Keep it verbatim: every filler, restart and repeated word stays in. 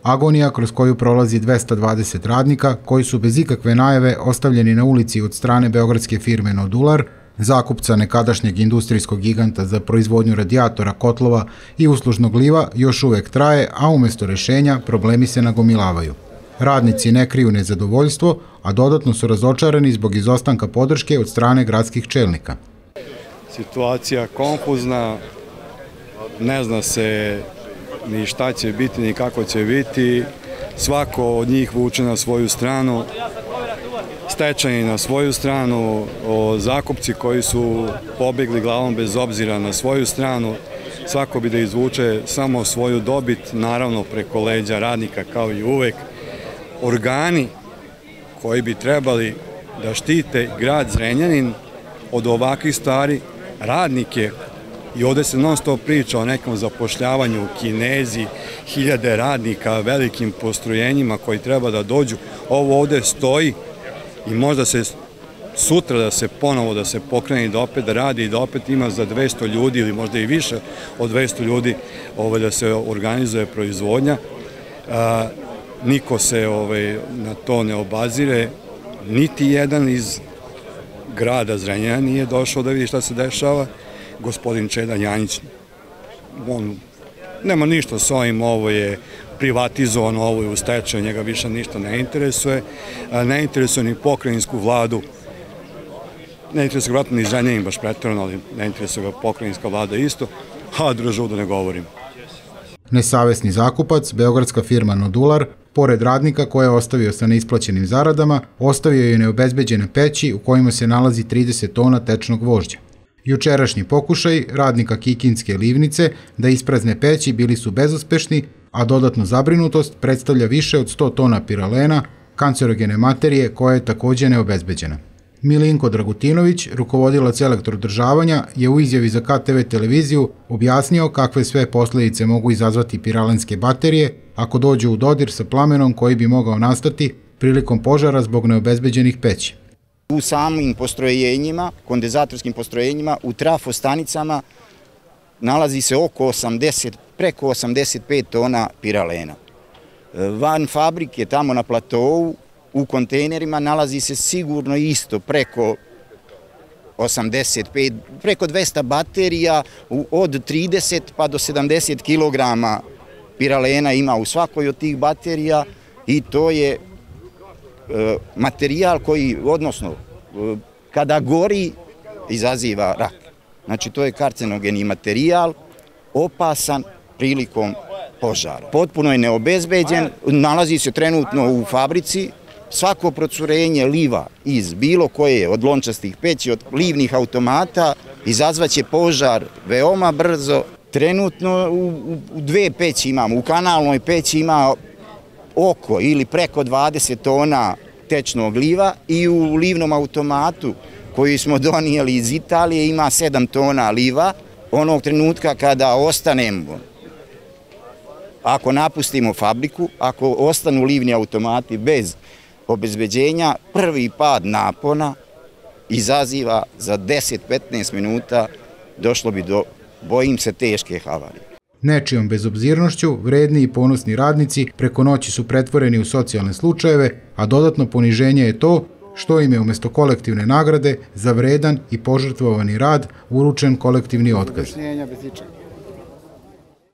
Agonija kroz koju prolazi dvesta dvadeset radnika koji su bez ikakve najave ostavljeni na ulici od strane beogradske firme Nodular, zakupca nekadašnjeg industrijskog giganta za proizvodnju radijatora, kotlova i uslužnog liva, još uvek traje, a umjesto rešenja problemi se nagomilavaju. Radnici ne kriju nezadovoljstvo, a dodatno su razočarani zbog izostanka podrške od strane gradskih čelnika. Situacija konfuzna, ne zna se ni šta će biti, ni kako će biti. Svako od njih vuče na svoju stranu, stečajni na svoju stranu, zakupci koji su pobegli glavom bez obzira na svoju stranu. Svako bi da izvuče samo svoju dobit, naravno preko leđa radnika kao i uvek. Organi koji bi trebali da štite grad Zrenjanin od ovakvih stvari, radnike, i ovde se non stop priča o nekom zapošljavanju, Kinezi, hiljade radnika, velikim postrojenjima koji treba da dođu. Ovo ovde stoji i možda se sutra da se ponovo da se pokrene i da opet da radi i da opet ima za dvesta ljudi ili možda i više od dvesta ljudi da se organizuje proizvodnja. Niko se na to ne obazire, niti jedan iz grada Zrenjanina nije došao da vidi šta se dešava. Gospodin Čeda Janjić, on nema ništa s ovim, ovo je privatizovano, ovo je u stečaju, njega više ništa ne interesuje, ne interesuje ni pokrajinsku vladu, ne interesuje ga vratno ni Zrenjanin baš pretjerano, ali ne interesuje ga pokrajinska vlada isto, a državu da ne govorim. Nesavesni zakupac, beogradska firma Nodular, pored radnika koje je ostavio sa neisplaćenim zaradama, ostavio je neobezbeđene peći u kojima se nalazi trideset tona tečnog vožđa. Jučerašnji pokušaj radnika Kikinske livnice da isprazne peći bili su bezuspešni, a dodatnu zabrinutost predstavlja više od sto tona piralena, kancerogene materije koja je također neobezbeđena. Milinko Dragutinović, rukovodilac elektrodržavanja, je u izjavi za K T V televiziju objasnio kakve sve posljedice mogu izazvati piralenske baterije ako dođu u dodir sa plamenom koji bi mogao nastati prilikom požara zbog neobezbeđenih peći. U samim postrojenjima, kondenzatorskim postrojenjima, u trafostanicama nalazi se oko osamdeset, preko osamdeset pet tona piralena. Van fabrike, tamo na platovu, u kontejnerima nalazi se sigurno isto preko osamdeset pet, preko dvesta baterija, od trideset pa do sedamdeset kilograma piralena ima u svakoj od tih baterija i to je materijal koji, odnosno, kada gori, izaziva rak. Znači, to je karcinogeni materijal, opasan prilikom požara. Potpuno je neobezbeđen, nalazi se trenutno u fabrici. Svako procurenje liva iz bilo koje od lončastih peći, od livnih automata, izazvaće požar veoma brzo. Trenutno u dve peći imamo, u kanalnoj peći ima oko ili preko dvadeset tona tečnog liva i u livnom automatu koji smo donijeli iz Italije ima sedam tona liva. Onog trenutka kada ostanemo, ako napustimo fabriku, ako ostanu livni automati bez obezbeđenja, prvi pad napona izaziva za deset do petnaest minuta, došlo bi do, bojim se, teške havarije. Nečijom bezobzirnošću vredni i ponosni radnici preko noći su pretvoreni u socijalne slučajeve, a dodatno poniženje je to što im je umjesto kolektivne nagrade za vredan i požrtvovani rad uručen kolektivni otkaz.